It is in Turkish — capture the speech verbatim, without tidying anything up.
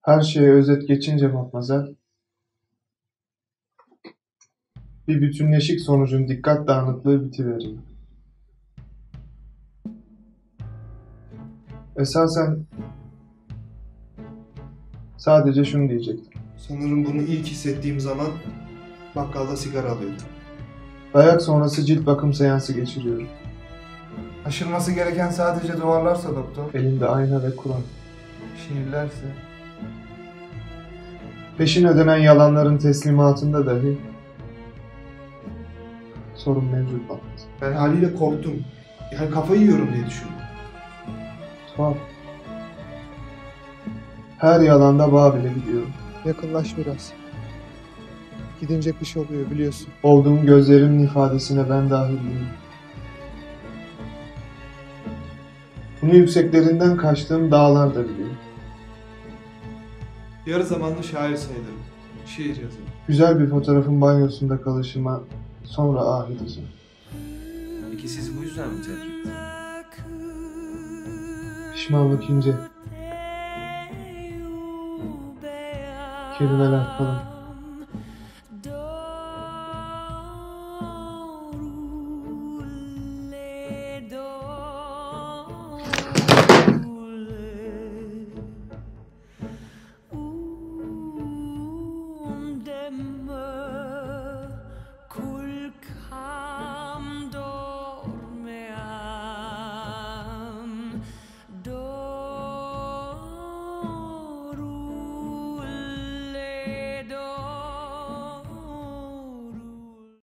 Her şeye özet geçince matmazel, bir bütünleşik sonucun dikkat dağınıklığı bitiveriyor. Esasen sadece şunu diyecektim. Sanırım bunu ilk hissettiğim zaman bakkalda sigara alıyordum. Dayak sonrası cilt bakım seansı geçiriyorum. Aşılması gereken sadece duvarlarsa doktor, Elimde ayna ve Kur'an. şiirlerse. Peşin ödenen yalanların teslimatında dahi sorun mevcut bak. Ben haliyle korktum. Yani kafayı yiyorum diye düşündüm. Tuhaf. Her yalanda Babil'e gidiyorum. Yakınlaş biraz. Gidinecek bir şey oluyor biliyorsun. Olduğum gözlerimin ifadesine ben dahil değilim. Bunu yükseklerinden kaçtığım dağlar da biliyor. Yarı zamanlı şair sayılırım. Şiir yazarım. Güzel bir fotoğrafın banyosunda kalışıma sonra ah edeceğim. Peki sizi bu yüzden mi terk etti? Pişmanlık ince. Kelimeler kalın.